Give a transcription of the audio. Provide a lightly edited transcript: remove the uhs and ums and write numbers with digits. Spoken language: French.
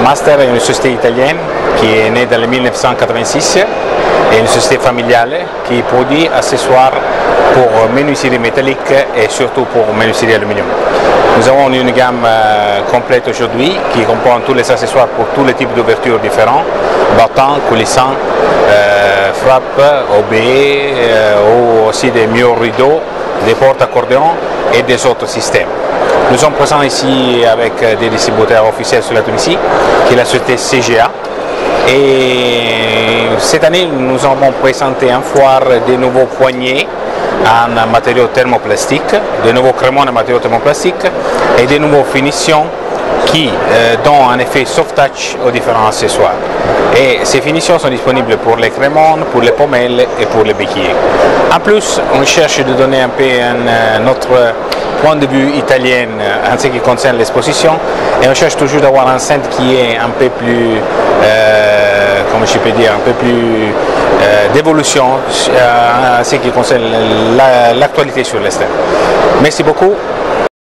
Master est une société italienne qui est née dans le 1986 et une société familiale qui produit accessoires pour menuiserie métallique et surtout pour menuiserie aluminium. Nous avons une gamme complète aujourd'hui qui comprend tous les accessoires pour tous les types d'ouvertures différents, battants, coulissants, frappes, OB, ou aussi des murs rideaux, des portes accordéons et des autres systèmes. Nous sommes présents ici avec des distributeurs officiels sur la Tunisie, qui est la société CGA. Et cette année, nous avons présenté en foire des nouveaux poignées en matériaux thermoplastiques, de nouveaux crémons en matériaux thermoplastiques et des nouveaux finitions qui donnent un effet soft touch aux différents accessoires. Et ces finitions sont disponibles pour les crémons, pour les pommelles et pour les béquilles. En plus, on cherche de donner un peu notre point de vue italien en ce qui concerne l'exposition et on cherche toujours d'avoir un stand qui est un peu plus, comment je peux dire, un peu plus d'évolution en ce qui concerne l'actualité sur le stand. Merci beaucoup.